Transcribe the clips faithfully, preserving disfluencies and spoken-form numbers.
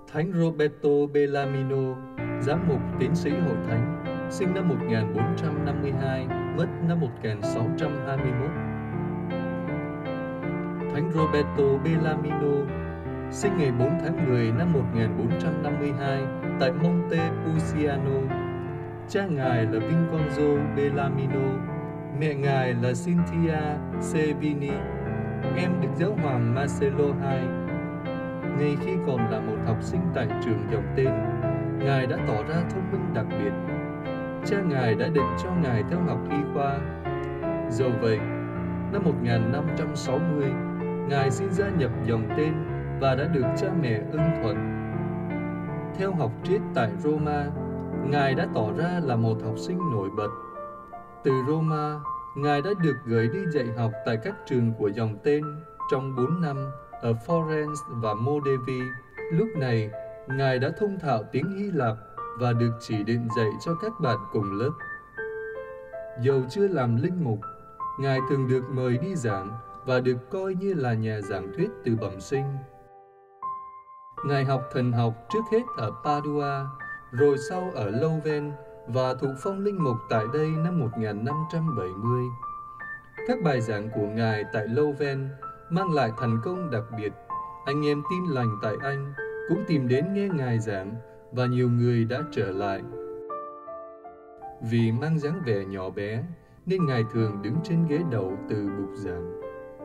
Thánh Roberto Bellarmino, giám mục tiến sĩ hội thánh, sinh năm một nghìn bốn trăm năm mươi hai, mất năm một nghìn sáu trăm hai mươi mốt. Thánh Roberto Bellarmino, sinh ngày bốn tháng mười năm một nghìn bốn trăm năm mươi hai tại Montepulciano. Cha ngài là Vincenzo Bellarmino, mẹ ngài là Cynthia Sevini, em Đức Giáo hoàng Marcello đệ nhị. Ngay khi còn là một học sinh tại trường dòng tên, ngài đã tỏ ra thông minh đặc biệt. Cha ngài đã định cho ngài theo học y khoa. Dẫu vậy, năm một nghìn năm trăm sáu mươi, ngài xin gia nhập dòng tên và đã được cha mẹ ưng thuận. Theo học triết tại Roma, ngài đã tỏ ra là một học sinh nổi bật. Từ Roma, ngài đã được gửi đi dạy học tại các trường của dòng tên trong bốn năm ở Florence và Modevi. Lúc này, ngài đã thông thạo tiếng Hy Lạp và được chỉ định dạy cho các bạn cùng lớp. Dầu chưa làm linh mục, ngài thường được mời đi giảng và được coi như là nhà giảng thuyết từ bẩm sinh. Ngài học thần học trước hết ở Padua, rồi sau ở Louvain và thụ phong linh mục tại đây năm một nghìn năm trăm bảy mươi. Các bài giảng của ngài tại Louvain mang lại thành công đặc biệt. Anh em tin lành tại Anh cũng tìm đến nghe ngài giảng và nhiều người đã trở lại. Vì mang dáng vẻ nhỏ bé nên ngài thường đứng trên ghế đầu từ bục giảng.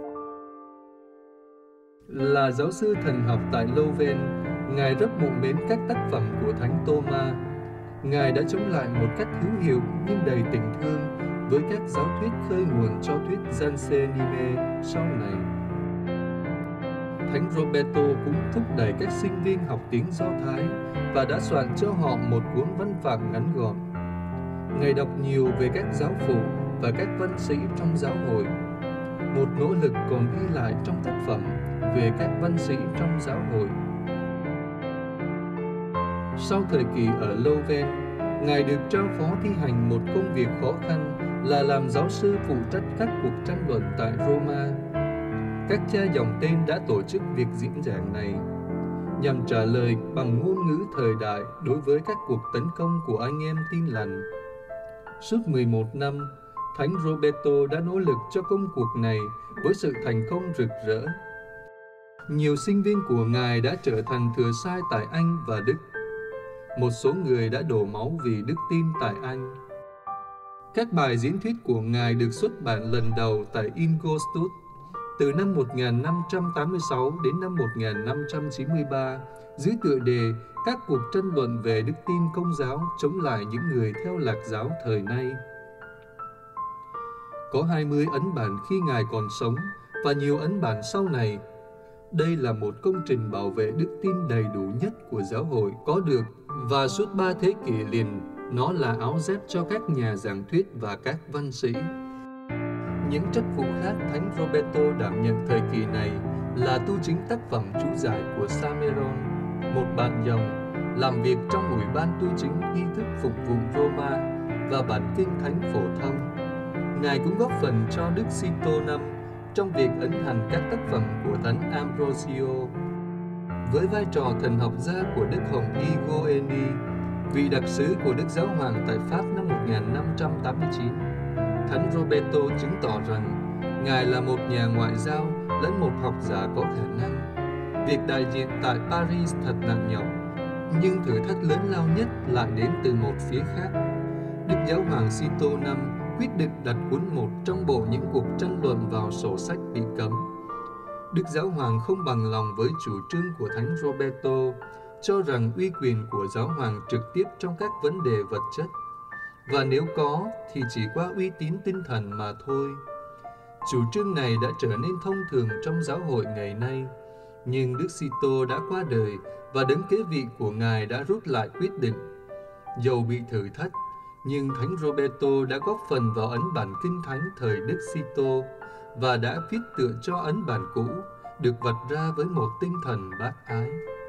Là giáo sư thần học tại Louvain, ngài rất mộ mến các tác phẩm của Thánh Thomas. Ngài đã chống lại một cách hữu hiệu nhưng đầy tình thương với các giáo thuyết khơi nguồn cho thuyết Jansenime sau này. Thánh Roberto cũng thúc đẩy các sinh viên học tiếng Do Thái và đã soạn cho họ một cuốn văn phạm ngắn gọn. Ngài đọc nhiều về các giáo phụ và các văn sĩ trong giáo hội. Một nỗ lực còn ghi lại trong tác phẩm về các văn sĩ trong giáo hội. Sau thời kỳ ở Louvain, ngài được trao phó thi hành một công việc khó khăn là làm giáo sư phụ trách các cuộc tranh luận tại Roma. Các cha dòng tên đã tổ chức việc diễn giảng này nhằm trả lời bằng ngôn ngữ thời đại đối với các cuộc tấn công của anh em tin lành. Suốt mười một năm, Thánh Roberto đã nỗ lực cho công cuộc này với sự thành công rực rỡ. Nhiều sinh viên của ngài đã trở thành thừa sai tại Anh và Đức. Một số người đã đổ máu vì đức tin tại Anh. Các bài diễn thuyết của ngài được xuất bản lần đầu tại Ingolstadt từ năm một nghìn năm trăm tám mươi sáu đến năm một nghìn năm trăm chín mươi ba dưới tựa đề Các cuộc tranh luận về đức tin Công giáo chống lại những người theo Lạc giáo thời nay. Có hai mươi ấn bản khi ngài còn sống và nhiều ấn bản sau này. Đây là một công trình bảo vệ đức tin đầy đủ nhất của giáo hội có được, và suốt ba thế kỷ liền, nó là áo dép cho các nhà giảng thuyết và các văn sĩ. Những chức vụ khác Thánh Roberto đảm nhận thời kỳ này là tu chính tác phẩm chú giải của Sameron, một bạn dòng, làm việc trong ủy ban tu chính nghi thức phục vụ Roma và bản kinh thánh phổ thông. Ngài cũng góp phần cho Đức Sito năm trong việc ấn hành các tác phẩm của Thánh Ambrosio. Với vai trò thần học gia của Đức Hồng Y Goeni, vị đặc sứ của Đức Giáo Hoàng tại Pháp năm một nghìn năm trăm tám mươi chín, Thánh Roberto chứng tỏ rằng ngài là một nhà ngoại giao lẫn một học giả có khả năng. Việc đại diện tại Paris thật nặng nhọc, nhưng thử thách lớn lao nhất lại đến từ một phía khác. Đức Giáo Hoàng Sito năm quyết định đặt cuốn một trong bộ những cuộc tranh luận vào sổ sách bị cấm. Đức Giáo Hoàng không bằng lòng với chủ trương của Thánh Roberto, cho rằng uy quyền của Giáo Hoàng trực tiếp trong các vấn đề vật chất, và nếu có thì chỉ qua uy tín tinh thần mà thôi. Chủ trương này đã trở nên thông thường trong giáo hội ngày nay, nhưng Đức Sito đã qua đời và đấng kế vị của ngài đã rút lại quyết định. Dầu bị thử thách, nhưng Thánh Roberto đã góp phần vào ấn bản kinh thánh thời Đức Sito và đã viết tựa cho ấn bản cũ, được vạch ra với một tinh thần bác ái.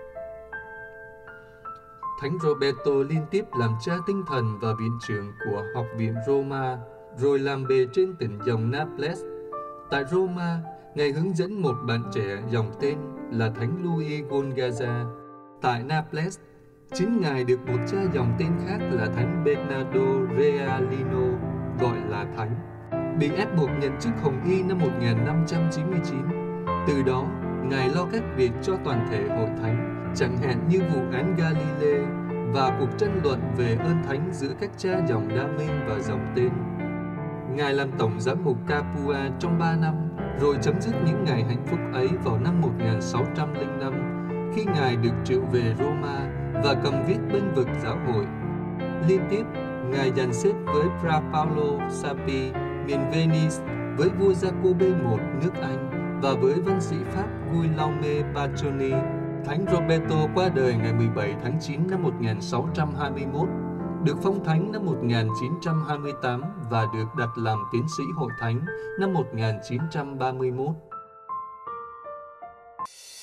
Thánh Roberto liên tiếp làm cha tinh thần và viện trưởng của Học viện Roma, rồi làm bề trên tỉnh dòng Naples. Tại Roma, ngài hướng dẫn một bạn trẻ dòng tên là Thánh Louis Gonzaga Tại Naples, chính Ngài được một cha dòng tên khác là Thánh Bernardo Realino gọi là Thánh, bị ép buộc nhận chức Hồng Y năm một nghìn năm trăm chín mươi chín. Từ đó, Ngài lo các việc cho toàn thể hội thánh, chẳng hạn như vụ án Galilee và cuộc tranh luận về ơn thánh giữa các cha dòng Đa Minh và dòng Tên. Ngài làm tổng giám mục Capua trong ba năm, rồi chấm dứt những ngày hạnh phúc ấy vào năm một nghìn sáu trăm lẻ năm, khi Ngài được triệu về Roma và cầm viết bênh vực giáo hội. Liên tiếp, Ngài dàn xếp với Fra Paolo Sapi, miền Venice, với vua Jacobe một nước Anh và với văn sĩ Pháp Guillaume Bachoni. Thánh Roberto qua đời ngày mười bảy tháng chín năm một nghìn sáu trăm hai mươi mốt, được phong thánh năm một nghìn chín trăm hai mươi tám và được đặt làm tiến sĩ hội thánh năm một nghìn chín trăm ba mươi mốt.